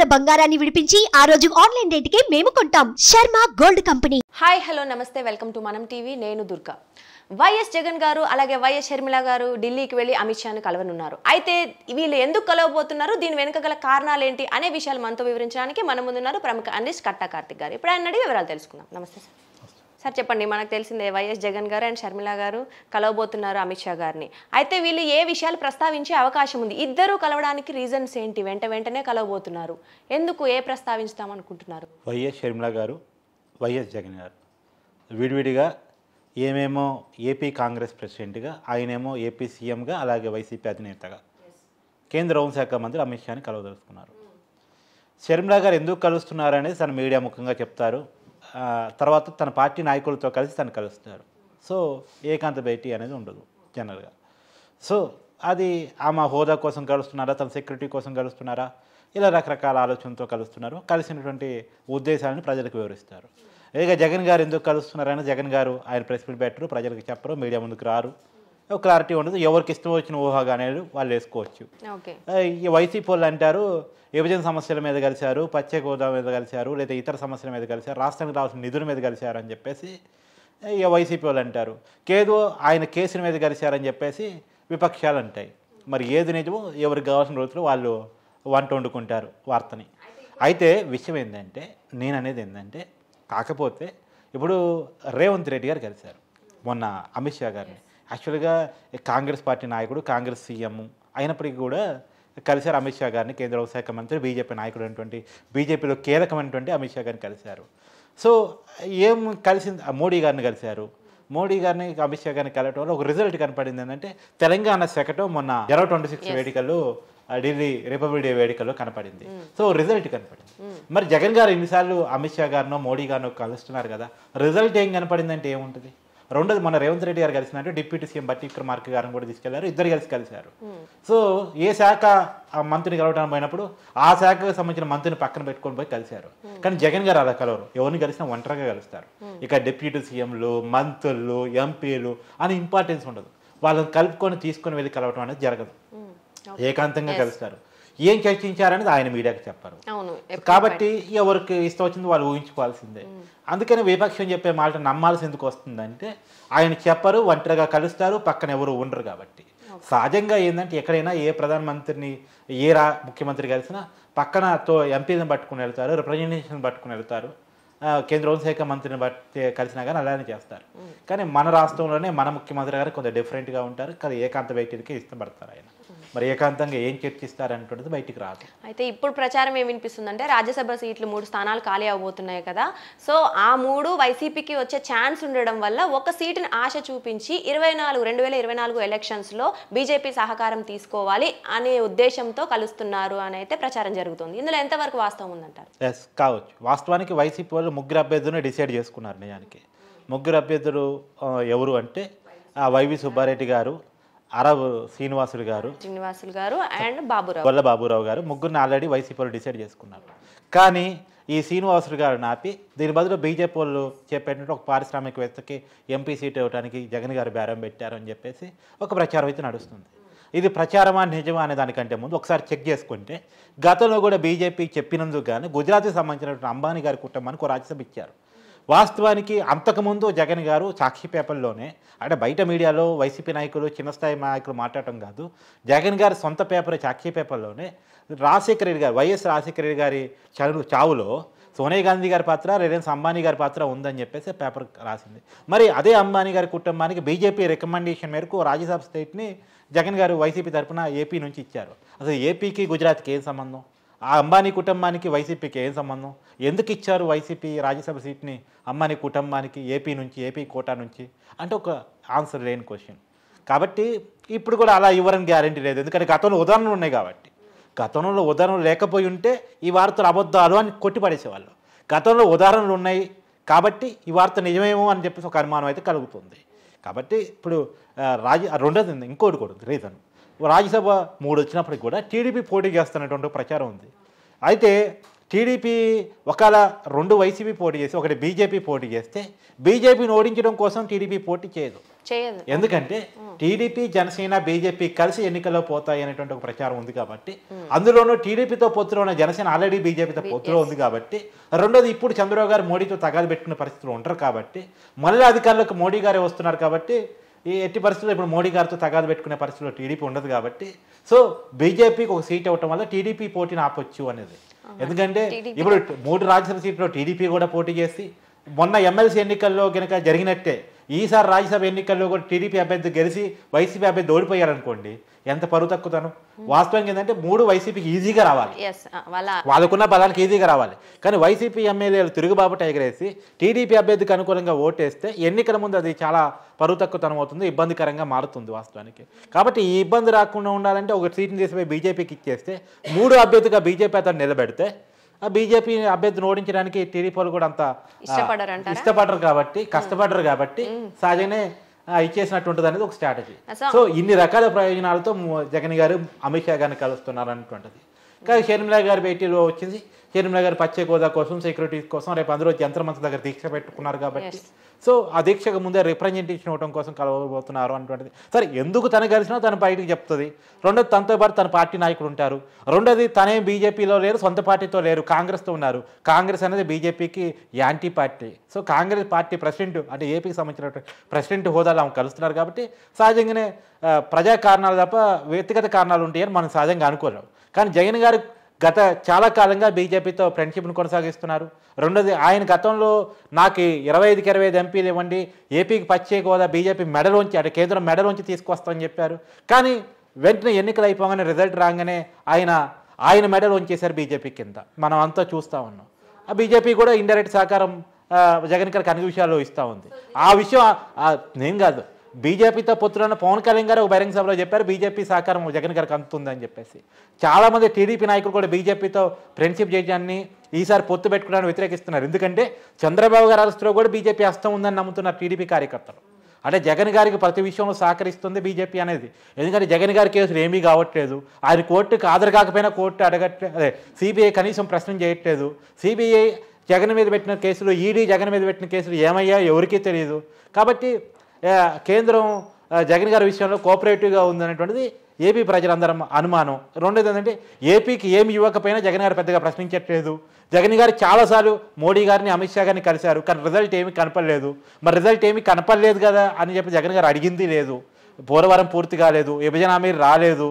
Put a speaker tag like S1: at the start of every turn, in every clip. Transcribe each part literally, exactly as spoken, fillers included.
S1: ఉన్న బంగారాన్ని విడిపించి ఆ రోజు ఆన్లైన్ రేటుకే మేము కొంటాం. Sharma gold company.
S2: Hi hello నమస్తే, వెల్కమ్ టు మనం టీవీ. నేను దుర్గా. వైఎస్ జగన్ గారు అలాగే వైఎస్ షర్మిల గారు ఢిల్లీకి వెళ్ళి అమిత్ షాని కలవనున్నారు. అయితే వీళ్ళు ఎందుకు కలవబోతున్నారు, దీని వెనుక గల కారణాలు ఏంటి అనే విషయాలు మనతో వివరించడానికి మన ముందున్నారు ప్రముఖ అనలిస్ట్ కట్టా కార్తిక్ గారు. ఇప్పుడు ఆయన అడిగి వివరాలు తెలుసుకుందాం. నమస్తే సార్. సార్ చెప్పండి, మనకు తెలిసిందే వైఎస్ జగన్ గారు అండ్ షర్మిల గారు కలవబోతున్నారు అమిత్ షా గారిని. అయితే వీళ్ళు ఏ విషయాలు ప్రస్తావించే అవకాశం ఉంది? ఇద్దరు కలవడానికి రీజన్స్ ఏంటి? వెంట వెంటనే కలవబోతున్నారు, ఎందుకు, ఏ ప్రస్తావించుతాం అనుకుంటున్నారు?
S3: వైఎస్ షర్మిల గారు, వైఎస్ జగన్ గారు విడివిడిగా ఏమేమో ఏపీ కాంగ్రెస్ ప్రెసిడెంట్గా, ఆయనేమో ఏపీ సీఎంగా, అలాగే వైసీపీ అధినేతగా కేంద్ర హోంశాఖ మంత్రి అమిత్ షాని కలవదలుచుకున్నారు. షర్మిల గారు ఎందుకు కలుస్తున్నారు అనేది తన మీడియా ముఖంగా చెప్తారు. తర్వాత తన పార్టీ నాయకులతో కలిసి తను కలుస్తారు. సో ఏకాంత భేటీ అనేది ఉండదు జనరల్గా. సో అది ఆమె హోదా కోసం కలుస్తున్నారా, తన సెక్యూరిటీ కోసం కలుస్తున్నారా, ఇలా రకరకాల ఆలోచనతో కలుస్తున్నారు. కలిసినటువంటి ఉద్దేశాలను ప్రజలకు వివరిస్తారు. ఇక జగన్ గారు ఎందుకు కలుస్తున్నారని జగన్ గారు ఆయన ప్రెస్ మీట్ పెట్టరు, ప్రజలకు చెప్పరు, మీడియా ముందుకు రారు, క్లారిటీ ఉండదు. ఎవరికి ఇష్టం వచ్చిన ఊహాగానేలు వాళ్ళు వేసుకోవచ్చు. ఈ వైసీపీ వాళ్ళు అంటారు విభజన సమస్యల మీద కలిశారు, ప్రత్యేక హోదా మీద కలిశారు, లేదా ఇతర సమస్యల మీద కలిశారు, రాష్ట్రానికి రావాల్సిన నిధుల మీద కలిశారు అని చెప్పేసి ఇక వైసీపీ వాళ్ళు అంటారు. కేదో ఆయన కేసుల మీద కలిశారని చెప్పేసి విపక్షాలు అంటాయి. మరి ఏది నిజమో ఎవరికి కావాల్సిన రోజులు వాళ్ళు వంట వండుకుంటారు వార్తని. అయితే విషయం ఏంటంటే, నేను అనేది ఏంటంటే, కాకపోతే ఇప్పుడు రేవంత్ రెడ్డి గారు కలిశారు మొన్న అమిత్ షా గారిని. యాక్చువల్గా కాంగ్రెస్ పార్టీ నాయకుడు, కాంగ్రెస్ సీఎం అయినప్పటికీ కూడా కలిశారు అమిత్ షా గారిని. కేంద్ర హోంశాఖ మంత్రి, బీజేపీ నాయకుడు అయినటువంటి, బీజేపీలో కీలకమైనటువంటి అమిత్ షా గారిని కలిశారు. సో ఏం కలిసింది, మోడీ గారిని కలిశారు. మోడీ గారిని అమిత్ షా గారిని కలవటం వల్ల ఒక రిజల్ట్ కనపడింది. ఏంటంటే తెలంగాణ శకటం మొన్న జనవరి ట్వంటీ సిక్స్ వేడుకల్లో, ఢిల్లీ రిపబ్లిక్ డే వేడుకల్లో కనపడింది. సో రిజల్ట్ కనపడింది. మరి జగన్ గారు ఎన్నిసార్లు అమిత్ షా గారినో మోడీ గారినో కలుస్తున్నారు కదా, రిజల్ట్ ఏం కనపడిందంటే ఏముంటుంది? రెండోది, మన రేవంత్ రెడ్డి గారు కలిసినట్టు డిప్యూటీ సీఎం బట్టి విక్రమార్క గారిని కూడా తీసుకెళ్లారు, ఇద్దరు కలిసి కలిశారు. సో ఏ శాఖ ఆ మంత్రిని కలవడానికి పోయినప్పుడు ఆ శాఖకు సంబంధించిన మంత్రిని పక్కన పెట్టుకొని పోయి కలిశారు. కానీ జగన్ గారు అలా కలవరు, ఎవరిని కలిసినా ఒంటరిగా కలుస్తారు. ఇక డిప్యూటీ సీఎంలు, మంత్రులు, ఎంపీలు అని ఇంపార్టెన్స్ ఉండదు. వాళ్ళని కలుపుకొని తీసుకొని వెళ్ళి కలవటం అనేది జరగదు, ఏకాంతంగా కలుస్తారు. ఏం చర్చించారనేది ఆయన మీడియాకి చెప్పారు. కాబట్టి ఎవరికి ఇష్టం వచ్చింది వాళ్ళు ఊహించుకోవాల్సిందే. అందుకని విపక్షం చెప్పే మాట నమ్మాల్సి ఎందుకు వస్తుందంటే, ఆయన చెప్పరు, ఒంటరిగా కలుస్తారు, పక్కన ఎవరు ఉండరు. కాబట్టి సహజంగా ఏంటంటే, ఎక్కడైనా ఏ ప్రధానమంత్రిని, ఏ రా ముఖ్యమంత్రి కలిసినా పక్కనతో ఎంపీని పట్టుకుని వెళ్తారు, రిప్రజెంటేషన్ పట్టుకుని వెళ్తారు, కేంద్ర హోంశాఖ మంత్రిని బట్టి కలిసినా కానీ అలానే చేస్తారు. కానీ మన రాష్ట్రంలోనే మన ముఖ్యమంత్రి గారు కొంత డిఫరెంట్గా ఉంటారు, కానీ ఏకాంత భేటీలకి ఇష్టపడతారు ఆయన. మరి ఏకాంతంగా ఏం చర్చిస్తారనేటువంటిది బయటికి రాదు.
S2: అయితే ఇప్పుడు ప్రచారం ఏం వినిపిస్తుందంటే, రాజ్యసభ సీట్లు మూడు స్థానాలు ఖాళీ అవబోతున్నాయి కదా, సో ఆ మూడు వైసీపీకి వచ్చే ఛాన్స్ ఉండడం వల్ల ఒక సీటుని ఆశ చూపించి ఇరవై నాలుగు రెండు వేల ఇరవై నాలుగు ఎలక్షన్స్లో బీజేపీ సహకారం తీసుకోవాలి అనే ఉద్దేశంతో కలుస్తున్నారు అని అయితే ప్రచారం జరుగుతుంది. ఇందులో ఎంతవరకు వాస్తవం ఉందంటారు?
S3: ఎస్, కావచ్చు. వాస్తవానికి వైసీపీ వాళ్ళు ముగ్గురు అభ్యర్థులను డిసైడ్ చేసుకున్నారు. నిజానికి ముగ్గురు అభ్యర్థులు ఎవరు అంటే, వైవి సుబ్బారెడ్డి గారు, అరవ్ శ్రీనివాసులు గారు
S2: శ్రీనివాసులు గారు అండ్ బాబురావు
S3: గొల్ల బాబురావు గారు, ముగ్గురిని ఆల్రెడీ వైసీపీ వాళ్ళు డిసైడ్ చేసుకున్నారు. కానీ ఈ శ్రీనివాసులు గారు ఆపి దీని బదులు బీజేపీ వాళ్ళు చెప్పేటట్టు ఒక పారిశ్రామికవేత్తకి ఎంపీ సీట్ ఇవ్వడానికి జగన్ గారు బేరం పెట్టారు అని చెప్పేసి ఒక ప్రచారం అయితే నడుస్తుంది. ఇది ప్రచారమా నిజమా అనే దానికంటే ముందు ఒకసారి చెక్ చేసుకుంటే, గతంలో కూడా బీజేపీ చెప్పినందుకు కానీ గుజరాత్కి సంబంధించినటువంటి అంబానీ గారి కుటుంబానికి ఒక రాజ్యసభ ఇచ్చారు. వాస్తవానికి అంతకుముందు జగన్ గారు సాక్షి పేపర్లోనే, అంటే బయట మీడియాలో వైసీపీ నాయకులు, చిన్న స్థాయి నాయకులు మాట్లాడటం కాదు, జగన్ గారి సొంత పేపర్ సాక్షి పేపర్లోనే రాజశేఖర రెడ్డి గారు, వైఎస్ రాజశేఖర రెడ్డి గారి చదువు చావులో సోనియా గాంధీ గారి పాత్ర, రిలయన్స్ అంబానీ గారి పాత్ర ఉందని చెప్పేసి పేపర్ రాసింది. మరి అదే అంబానీ గారి కుటుంబానికి బీజేపీ రికమెండేషన్ మేరకు రాజ్యసభ సీట్ని జగన్ గారు వైసీపీ తరఫున ఏపీ నుంచి ఇచ్చారు. అసలు ఏపీకి గుజరాత్కి ఏం సంబంధం? ఆ అంబానీ కుటుంబానికి వైసీపీకి ఏం సంబంధం? ఎందుకు ఇచ్చారు వైసీపీ రాజ్యసభ సీట్ని అంబానీ కుటుంబానికి ఏపీ నుంచి, ఏపీ కోటా నుంచి అంటే ఒక ఆన్సర్ లేని క్వశ్చన్. కాబట్టి ఇప్పుడు కూడా అలా ఇవ్వరని గ్యారంటీ లేదు, ఎందుకంటే గతంలో ఉదాహరణలు ఉన్నాయి. కాబట్టి గతంలో ఉదాహరణలు లేకపోయి ఉంటే ఈ వార్తలు అబద్ధాలు అని కొట్టిపడేసేవాళ్ళు. గతంలో ఉదాహరణలు ఉన్నాయి కాబట్టి ఈ వార్త నిజమేమో అని చెప్పేసి ఒక అనుమానం అయితే కలుగుతుంది. కాబట్టి ఇప్పుడు రాజ్య రెండోది ఇంకోటి కూడా రీజన్, రాజ్యసభ మూడు వచ్చినప్పటికి కూడా టీడీపీ పోటీ చేస్తున్నటువంటి ప్రచారం ఉంది. అయితే టీడీపీ ఒకవేళ రెండు వైసీపీ పోటీ చేసి ఒకటి బీజేపీ పోటీ చేస్తే బీజేపీని ఓడించడం కోసం టీడీపీ పోటీ చేయదు.
S2: చేయదు.
S3: ఎందుకంటే టీడీపీ జనసేన బీజేపీ కలిసి ఎన్నికల్లో పోతాయి అనేటువంటి ఒక ప్రచారం ఉంది కాబట్టి, అందులోనూ టీడీపీతో పొత్తులో ఉన్న జనసేన ఆల్రెడీ బీజేపీతో పొత్తులో ఉంది కాబట్టి, రెండోది ఇప్పుడు చంద్రబాబు గారు మోడీతో తగాదు పెట్టుకునే పరిస్థితులు ఉంటారు కాబట్టి, మళ్ళీ అధికారులకు మోడీ గారే వస్తున్నారు కాబట్టి, ఈ ఎట్టి పరిస్థితుల్లో ఇప్పుడు మోడీ గారితో తగాదు పెట్టుకునే పరిస్థితుల్లో టీడీపీ ఉండదు కాబట్టి, సో బీజేపీకి ఒక సీట్ ఇవ్వటం వల్ల టీడీపీ పోటీని ఆపొచ్చు అనేది. ఎందుకంటే ఇప్పుడు మూడు రాజ్యసభ సీట్లో టీడీపీ కూడా పోటీ చేసి, మొన్న ఎమ్మెల్సీ ఎన్నికల్లో కనుక జరిగినట్టే ఈసారి రాజ్యసభ ఎన్నికల్లో కూడా టీడీపీ అభ్యర్థి గెలిచి వైసీపీ అభ్యర్థి ఓడిపోయారనుకోండి, ఎంత పరువు తక్కువతాను. వాస్తవం ఏంటంటే మూడు వైసీపీకి ఈజీగా రావాలి, వాళ్ళకున్న బలానికి ఈజీగా రావాలి. కానీ వైసీపీ ఎమ్మెల్యేలు తిరుగుబాబు ఎగరేసి టీడీపీ అభ్యర్థికి అనుకూలంగా ఓటేస్తే ఎన్నికల ముందు అది చాలా పరువు తక్కువతనం అవుతుంది, ఇబ్బందికరంగా మారుతుంది వాస్తవానికి. కాబట్టి ఈ ఇబ్బంది రాకుండా ఉండాలంటే ఒక సీట్ని తీసిపోయి బీజేపీకి ఇచ్చేస్తే, మూడు అభ్యర్థిగా బీజేపీ అతను నిలబెడితే ఆ బీజేపీ అభ్యర్థిని ఓడించడానికి టీడీపీ వాళ్ళు కూడా అంత ఇష్టపడరు కాబట్టి, కష్టపడరు కాబట్టి సహజంగానే ఇచ్చేసినట్టు ఉంటుంది అనేది ఒక స్ట్రాటజీ. సో ఇన్ని రకాల ప్రయోజనాలతో జగన్ గారు అమిత్ షా గారిని కలుస్తున్నారు అన్నటువంటిది. కానీ షర్మిలా గారి భేటీలో వచ్చింది, షర్మిలా గారు ప్రత్యేక హోదా కోసం, సెక్యూరిటీస్ కోసం రేపు అందరూ జంతర్ మంత్రి దగ్గర దీక్ష పెట్టుకున్నారు కాబట్టి, సో ఆ దీక్షకు ముందే రిప్రజెంటేషన్ ఇవ్వడం కోసం కలవబోతున్నారు అన్నటువంటిది. సరే, ఎందుకు తను కలిసినా తన బయటికి చెప్తుంది. రెండోది తనతో పాటు తన పార్టీ నాయకులు ఉంటారు. రెండోది తనే బీజేపీలో లేరు, సొంత పార్టీతో లేరు, కాంగ్రెస్తో ఉన్నారు. కాంగ్రెస్ అనేది బీజేపీకి anti party. So Congress party president అంటే ఏపీకి సంబంధించిన ప్రెసిడెంట్ హోదాలో ఆమె కలుస్తున్నారు కాబట్టి సహజంగానే ప్రజా కారణాలు తప్ప వ్యక్తిగత కారణాలు ఉంటాయని మనం సహజంగా అనుకోలేం. కానీ జగన్ గారు గత చాలా కాలంగా బీజేపీతో ఫ్రెండ్షిప్ను కొనసాగిస్తున్నారు. రెండోది ఆయన గతంలో నాకు ఇరవై ఐదుకి ఇరవై ఐదు ఎంపీలు ఇవ్వండి, ఏపీకి ప్రత్యేక హోదా బీజేపీ మెడలోంచి అంటే కేంద్రం మెడలోంచి తీసుకొస్తామని చెప్పారు. కానీ వెంటనే ఎన్నికలు అయిపోగానే రిజల్ట్ రాగానే ఆయన ఆయన మెడలోంచేశారు బీజేపీ కింద. మనం అంతా చూస్తూ ఉన్నాం. ఆ బీజేపీ కూడా ఇండైరెక్ట్ సహకారం జగన్ గారికి అన్ని విషయాల్లో ఇస్తూ ఉంది. ఆ విషయం నేను కాదు, బీజేపీతో పొత్తున్న పవన్ కళ్యాణ్ గారు ఒక బహిరంగ సభలో చెప్పారు బీజేపీ సహకారం జగన్ గారికి అందుతుందని చెప్పేసి. చాలామంది టీడీపీ నాయకులు కూడా బీజేపీతో ఫ్రెండ్షిప్ చేయడాన్ని ఈసారి పొత్తు పెట్టుకోవడానికి వ్యతిరేకిస్తున్నారు. ఎందుకంటే చంద్రబాబు గారి అరెస్టులో కూడా బీజేపీ హస్తం ఉందని నమ్ముతున్నారు టీడీపీ కార్యకర్తలు. అంటే జగన్ గారికి ప్రతి విషయంలో సహకరిస్తుంది బీజేపీ అనేది. ఎందుకంటే జగన్ గారి కేసులు ఏమీ కావట్లేదు, ఆయన కోర్టుకు హాజరు కాకపోయినా కోర్టు అడగట్లే, అదే సిబిఐ కనీసం ప్రశ్న చేయట్లేదు. సిబిఐ జగన్ మీద పెట్టిన కేసులు, ఈడీ జగన్ మీద పెట్టిన కేసులు ఏమయ్యా ఎవరికీ తెలియదు. కాబట్టి కేంద్రం జగన్ గారి విషయంలో కోఆపరేటివ్గా ఉందనేటువంటిది ఏపీ ప్రజలందరం అనుమానం. రెండోది ఏంటంటే ఏపీకి ఏమి ఇవ్వకపోయినా జగన్ గారు పెద్దగా ప్రశ్నించట్లేదు. జగన్ గారు చాలాసార్లు మోడీ గారిని అమిత్ షా గారిని కలిశారు, కానీ రిజల్ట్ ఏమీ కనపడలేదు. మరి రిజల్ట్ ఏమీ కనపడలేదు కదా అని చెప్పి జగన్ గారు అడిగింది లేదు. పోలవరం పూర్తి కాలేదు, విభజన హామీ రాలేదు,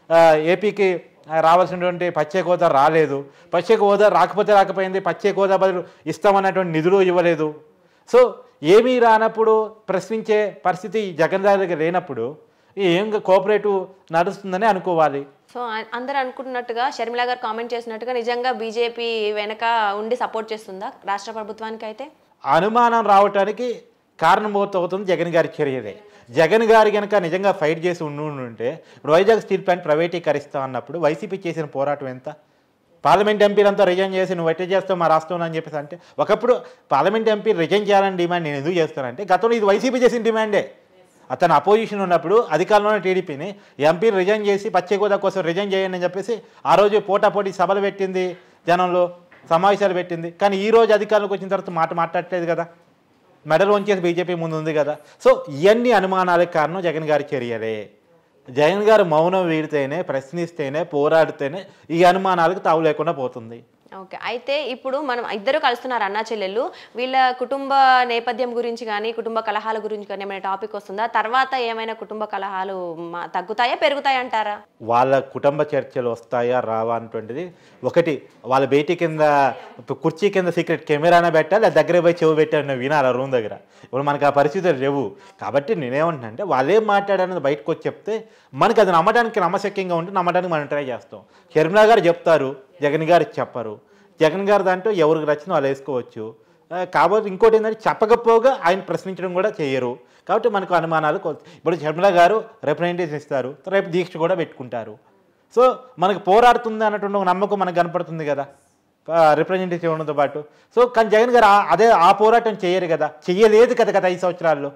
S3: ఏపీకి రావాల్సినటువంటి ప్రత్యేక హోదా రాలేదు, ప్రత్యేక హోదా రాకపోతే రాకపోయింది, ప్రత్యేక హోదా బదులు ఇస్తామన్నటువంటి నిధులు ఇవ్వలేదు. సో ఏమీ రానప్పుడు ప్రశ్నించే పరిస్థితి జగన్ దగ్గర లేనప్పుడు ఏం కోఆపరేటివ్ నడుస్తుందని అనుకోవాలి.
S2: సో అందరూ అనుకుంటున్నట్టుగా షర్మిలా గారు కామెంట్ చేసినట్టుగా నిజంగా బీజేపీ వెనక ఉండి సపోర్ట్ చేస్తుందా రాష్ట్ర ప్రభుత్వానికి? అయితే
S3: అనుమానం రావటానికి కారణమవుతుంది జగన్ గారి చర్యదే. జగన్ గారి కనుక నిజంగా ఫైట్ చేసి ఉండుంటే ఇప్పుడు వైజాగ్ స్టీల్ ప్లాంట్ ప్రైవేటీకరిస్తా అన్నప్పుడు వైసీపీ చేసిన పోరాటం ఎంత? పార్లమెంట్ ఎంపీలంతా రిజైన్ చేసి నువ్వు ఎట్లా చేస్తావు మా రాష్ట్రంలో అని చెప్పేసి అంటే, ఒకప్పుడు పార్లమెంట్ ఎంపీ రిజైన్ చేయాలని డిమాండ్ నేను ఎందుకు చేస్తానంటే గతంలో ఇది వైసీపీ చేసిన డిమాండే. అతను అపోజిషన్ ఉన్నప్పుడు అధికారంలోనే టీడీపీని ఎంపీ రిజైన్ చేసి ప్రత్యేక హోదా కోసం రిజైన్ చేయండి అని చెప్పేసి ఆ రోజు పోటాపోటీ సభలు పెట్టింది, జనంలో సమావేశాలు పెట్టింది. కానీ ఈ రోజు అధికారంలోకి వచ్చిన తర్వాత మాట మాట్లాడలేదు కదా, మెడల్ వంచేసి బీజేపీ ముందు ఉంది కదా. సో ఇవన్నీ అనుమానాలకు కారణం జగన్ గారి చర్యలే. జగన్ గారు మౌనం వీడితేనే, ప్రశ్నిస్తేనే, పోరాడితేనే ఈ అనుమానాలకు తావు లేకుండా పోతుంది.
S2: ఓకే, అయితే ఇప్పుడు మనం ఇద్దరు కలుస్తున్నారు అన్నా చెల్లెళ్ళు, వీళ్ళ కుటుంబ నేపథ్యం గురించి కానీ కుటుంబ కలహాల గురించి కానీ ఏమైనా టాపిక్ వస్తుందా? తర్వాత ఏమైనా కుటుంబ కలహాలు తగ్గుతాయా పెరుగుతాయా అంటారా?
S3: వాళ్ళ కుటుంబ చర్చలు వస్తాయా రావా అనేటువంటిది ఒకటి, వాళ్ళ బయటి కింద కుర్చీ కింద సీక్రెట్ కెమెరానే పెట్టాలి, దగ్గర పోయి చెవు పెట్టాను వినాలి రూమ్ దగ్గర. ఇప్పుడు మనకు ఆ పరిస్థితులు లేవు కాబట్టి నేనేమంటున్నా అంటే వాళ్ళేం మాట్లాడనేది బయటకు వచ్చి చెప్తే మనకి అది నమ్మడానికి నమ్మశక్యంగా ఉంటే నమ్మడానికి మనం ట్రై చేస్తాం. షర్మిలా గారు చెప్తారు, జగన్ గారు చెప్పరు. జగన్ గారు దాంట్లో ఎవరికి నచ్చిన వాళ్ళు వేసుకోవచ్చు. కాబట్టి ఇంకోటి ఏంటంటే చెప్పకపోగా ఆయన ప్రశ్నించడం కూడా చేయరు. కాబట్టి మనకు అనుమానాలు. ఇప్పుడు షర్మిలా గారు రిప్రజెంటేషన్ ఇస్తారు, రేపు దీక్ష కూడా పెట్టుకుంటారు. సో మనకు పోరాడుతుంది అన్నటువంటి ఒక నమ్మకం మనకు కనపడుతుంది కదా రిప్రజెంటేషన్ ఇవ్వడంతో పాటు. సో కానీ జగన్ గారు అదే ఆ పోరాటం చేయరు కదా, చెయ్యలేదు కదా గత ఐదు సంవత్సరాల్లో.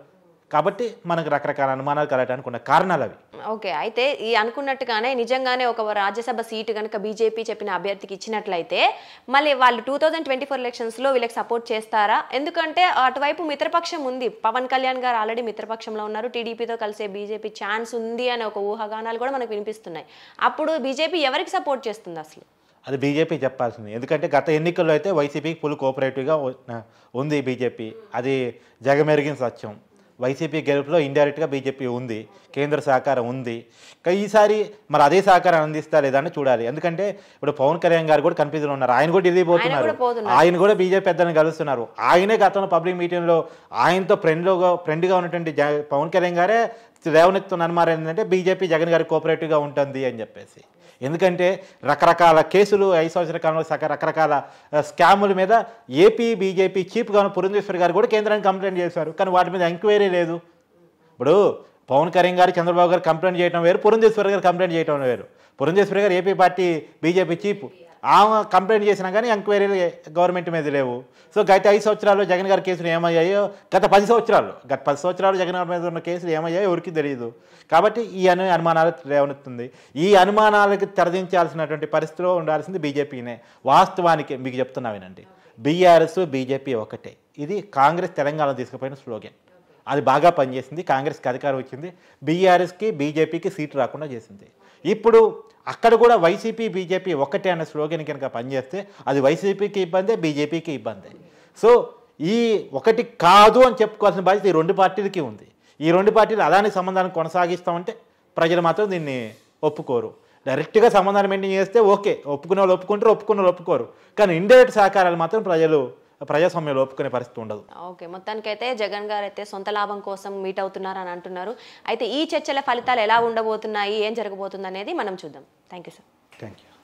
S3: కాబట్టి మనకు రకరకాల అనుమానాలు కలగడానికి ఉన్న కారణాలు అవి.
S2: ఓకే, అయితే ఈ అనుకున్నట్టుగానే నిజంగానే ఒక రాజ్యసభ సీటు కనుక బీజేపీ చెప్పిన అభ్యర్థికి ఇచ్చినట్లయితే మళ్ళీ వాళ్ళు టూ థౌజండ్ ట్వంటీ ఫోర్ ఎలక్షన్స్లో వీళ్ళకి సపోర్ట్ చేస్తారా? ఎందుకంటే అటువైపు మిత్రపక్షం ఉంది, పవన్ కళ్యాణ్ గారు ఆల్రెడీ మిత్రపక్షంలో ఉన్నారు, టీడీపీతో కలిసే బీజేపీ ఛాన్స్ ఉంది అనే ఒక ఊహాగానాలు కూడా మనకు వినిపిస్తున్నాయి. అప్పుడు బీజేపీ ఎవరికి సపోర్ట్ చేస్తుంది అసలు?
S3: అది బీజేపీ చెప్పాల్సింది. ఎందుకంటే గత ఎన్నికల్లో అయితే వైసీపీకి ఫుల్ కోఆపరేటివ్గా ఉంది బీజేపీ, అది జగమెరిగిన సత్యం. వైసీపీ గెలుపులో ఇండైరెక్ట్గా బీజేపీ ఉంది, కేంద్ర సహకారం ఉంది. ఈసారి మరి అదే సహకారం అందిస్తా లేదని చూడాలి. ఎందుకంటే ఇప్పుడు పవన్ కళ్యాణ్ గారు కూడా కన్ఫ్యూజన్లో ఉన్నారు, ఆయన కూడా ఢిల్లీ పోతున్నారు, ఆయన కూడా బీజేపీ పెద్దలను కలుస్తున్నారు. ఆయనే గతంలో పబ్లిక్ మీటింగ్లో ఆయనతో ఫ్రెండ్గా ఫ్రెండ్గా ఉన్నటువంటి పవన్ కళ్యాణ్ గారే లేవనెత్తున్న అనుమానం ఏంటంటే బీజేపీ జగన్ గారికి కోఆపరేటివ్గా ఉంటుంది అని చెప్పేసి. ఎందుకంటే రకరకాల కేసులు ఐదు సంవత్సరాల కాలంలో సక రకరకాల స్కాముల మీద AP BJP chief governor Purandeswari గారు కూడా కేంద్రానికి కంప్లైంట్ చేశారు, కానీ వాటి మీద ఎంక్వైరీ లేదు. ఇప్పుడు పవన్ కళ్యాణ్ గారు చంద్రబాబు గారు కంప్లైంట్ చేయడం వేరు, పురంధేశ్వరి గారు కంప్లైంట్ చేయడం వేరు. పురంధేశ్వరి గారు ఏపీ పార్టీ బీజేపీ చీఫ్, ఆమె కంప్లైంట్ చేసినా కానీ ఎంక్వైరీలు గవర్నమెంట్ మీద లేవు. సో గత ఐదు సంవత్సరాలు జగన్ గారి కేసులు ఏమయ్యాయో, గత పది సంవత్సరాలు గత పది సంవత్సరాలు జగన్ గారి మీద ఉన్న కేసులు ఏమయ్యాయో ఎవరికి తెలియదు. కాబట్టి ఈ అను అనుమానాలు లేవనెత్తుంది. ఈ అనుమానాలకు తెరదించాల్సినటువంటి పరిస్థితిలో ఉండాల్సింది బీజేపీనే. వాస్తవానికి మీకు చెప్తున్నా వినండి, బీఆర్ఎస్ బీజేపీ ఒకటే. ఇది కాంగ్రెస్ తెలంగాణలో తీసుకుపోయిన స్లోగన్, అది బాగా పనిచేసింది, కాంగ్రెస్కి అధికారం వచ్చింది, బీఆర్ఎస్కి బీజేపీకి సీటు రాకుండా చేసింది. ఇప్పుడు అక్కడ కూడా వైసీపీ బీజేపీ ఒకటే అనే స్లోగన్ కనుక పనిచేస్తే అది వైసీపీకి ఇబ్బందే, బీజేపీకి ఇబ్బందే. సో ఈ ఒకటి కాదు అని చెప్పుకోవాల్సిన బాధ్యత ఈ రెండు పార్టీలకి ఉంది. ఈ రెండు పార్టీలు అలానే సంబంధాన్ని కొనసాగిస్తామంటే ప్రజలు మాత్రం దీన్ని ఒప్పుకోరు. డైరెక్ట్గా సంబంధాన్ని మెయింటైన్ చేస్తే ఓకే, ఒప్పుకునే వాళ్ళు ఒప్పుకుంటారు, ఒప్పుకున్న వాళ్ళు ఒప్పుకోరు. కానీ ఇండైరెక్ట్ సహకారాలు మాత్రం ప్రజలు ప్రజాస్వామ్యంలో ఒప్పుకునే పరిస్థితి ఉండదు.
S2: ఓకే, మొత్తానికైతే జగన్ గారు అయితే సొంత లాభం కోసం మీట్ అవుతున్నారు అని అంటున్నారు. అయితే ఈ చర్చల ఫలితాలు ఎలా ఉండబోతున్నాయి, ఏం జరగబోతుంది అనేది మనం చూద్దాం. Thank you sir.
S3: Thank you.